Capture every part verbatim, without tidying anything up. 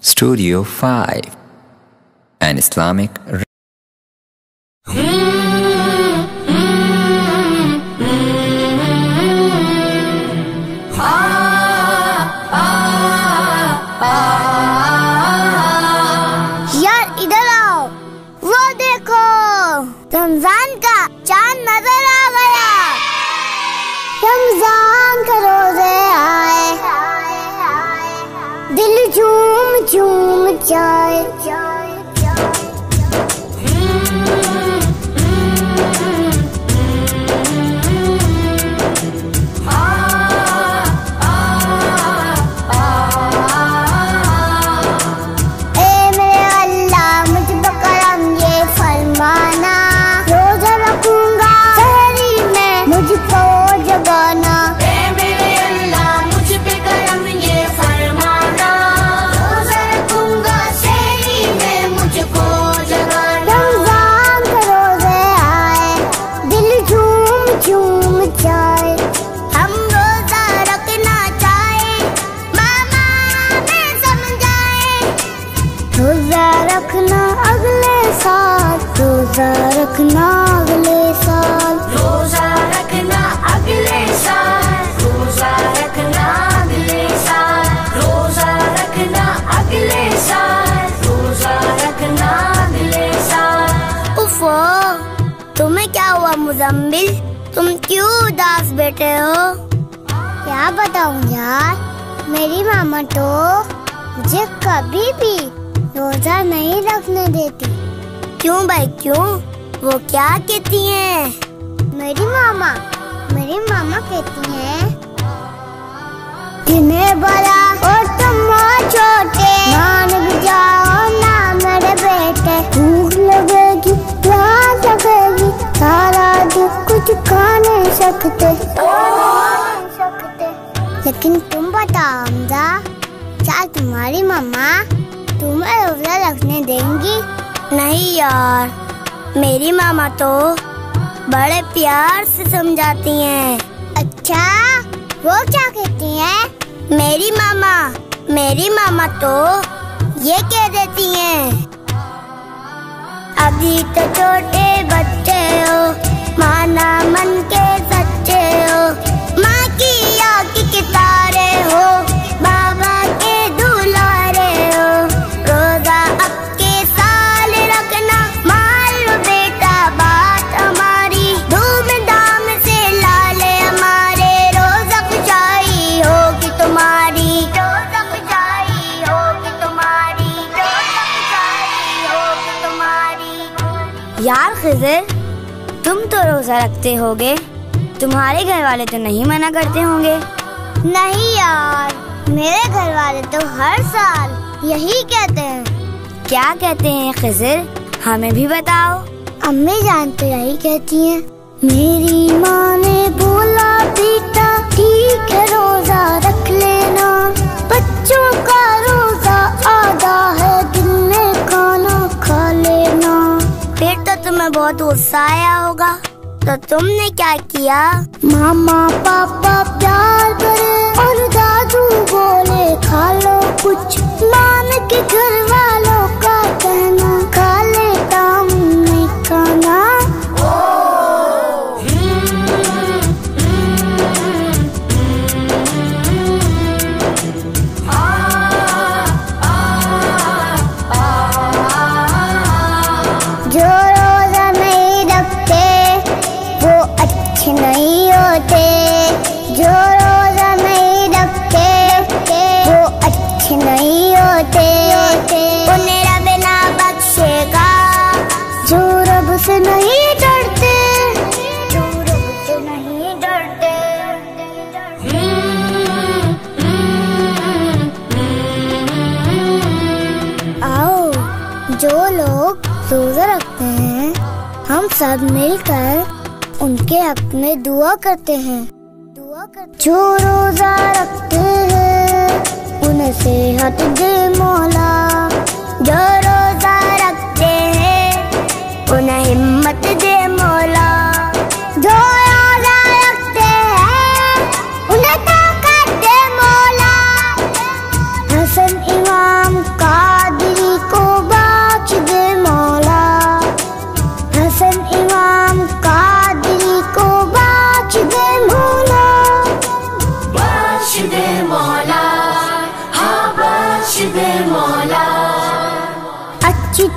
Studio five, an Islamic यार इधर आओ, वो देखो रमजान का चांद नजर आ गया। रमजान के रोजे आए, दिल झूम झूम जाए। रोजा रखना अगले साल, रोजा रखना अगले साल, रोजा रखना अगले साल, रोजा रखना अगले साल, रोजा रखना अगले साल, रोजा रखना अगले साल। उफ़ो, तुम्हें क्या हुआ मुज़म्मिल? तुम क्यों उदास बैठे हो? क्या बताऊं यार, मेरी मामा तो मुझे कभी भी रोजा नहीं रखने देती। क्यों भाई क्यों? वो क्या कहती हैं? मेरी मामा मेरी मामा कहती हैं, जिन्हें बड़ा और तुम छोटे, मान भी जाओ ना मेरे बेटे। भूख लगेगी प्यास लगेगी, सारा दिन कुछ खा नहीं सकते। लेकिन तुम बताओ हमजा, क्या तुम्हारी मामा तुम्हें रोजा रखने देंगी? नहीं यार, मेरी मामा तो बड़े प्यार से समझाती हैं। अच्छा, वो क्या कहती हैं? मेरी मामा मेरी मामा तो ये कह देती हैं, अभी तो छोटे बच्चे हो, माना मन के सच्चे हो, माँ की आँख के तारे हो, बाबा के दुलारे हो। रोजा अब के साल रखना, मान लो बेटा बात हमारी, धूमधाम से लाले हमारे। रोजा खुशाई होगी तुम्हारी, रोजा खुशाई होगी तुम्हारी, रोजा खुशाई होगी तुम्हारी। यार खिज़र, तुम तो रोजा रखते होगे, तुम्हारे घर वाले तो नहीं मना करते होंगे? नहीं यार, मेरे घर वाले तो हर साल यही कहते हैं। क्या कहते हैं खिज़र, हमें भी बताओ। अम्मी जान तो यही कहती हैं। मेरी माँ ने बोला बेटा ठीक है रोजा रख लेना, बच्चों का रोजा आधा है, दिन में खाना खा लेना। फिर तो तुम्हें बहुत गुस्सा आया होगा, तो तुमने क्या किया? मामा पापा प्यार करे और दादू बोले खा लो कुछ, मान के घर वालों का कहना, खा लेता हूँ नहीं खाना। जो रोजा नहीं रखते वो अच्छे नहीं होते, जो रोजा नहीं रखते वो अच्छे नहीं होते। उन्हें रब ना बख्शेगा जो रब से नहीं डरते, जो रब से नहीं डरते। आओ, जो लोग रोजा रखते हैं, हम सब मिलकर उनके हक में दुआ करते हैं। दुआ करते जो रोजा रखते हैं उन्हें सेहत दे मौला, जो रोजा रखते हैं उन्हें हिम्मत दे मौला, जो रोजा रखते हैं उन्हें ताकत दे मौला। हसन इमाम का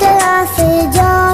बदला से जान